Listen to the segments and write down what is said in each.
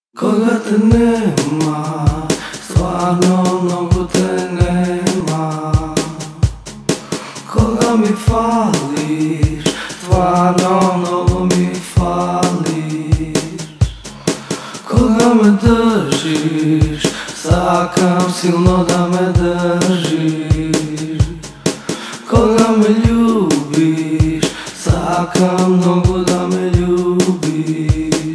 Koga te nema, stvarno mnogo te nema. Koga mi fališ, stvarno mnogo mi fališ. Koga me držiš, sakam silno da me držiš. Koga me ljubiš, sakam mnogo da me ljubiš.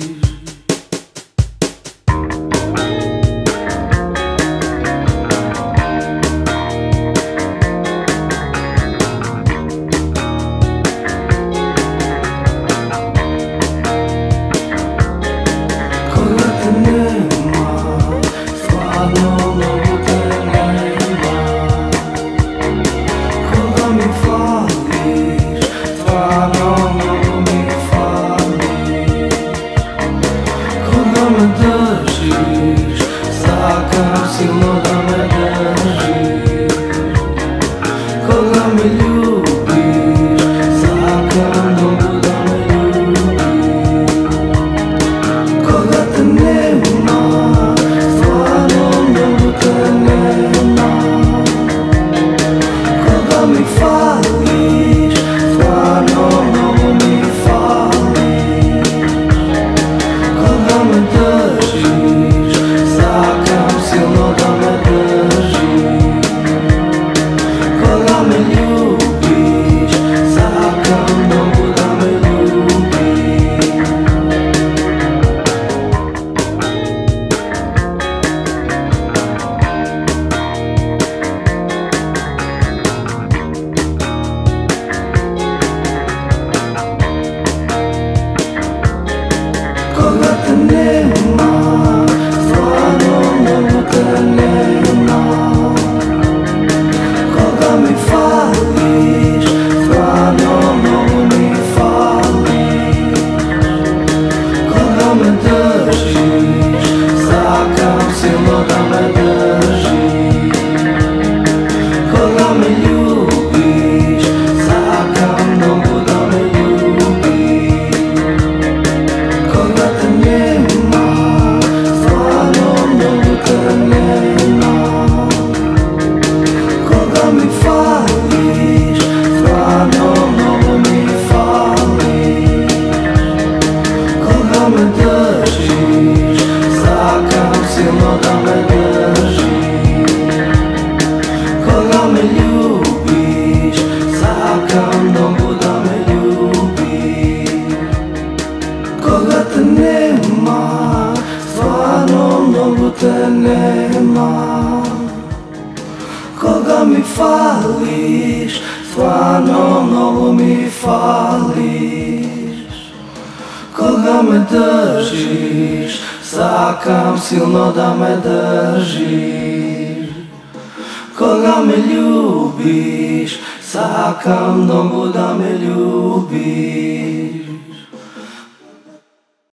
Koga mi fališ, stvarno mnogo mi fališ. Koga me držiš, sakam silno da me držiš. Koga me ljubiš, sakam mnogo da me ljubiš.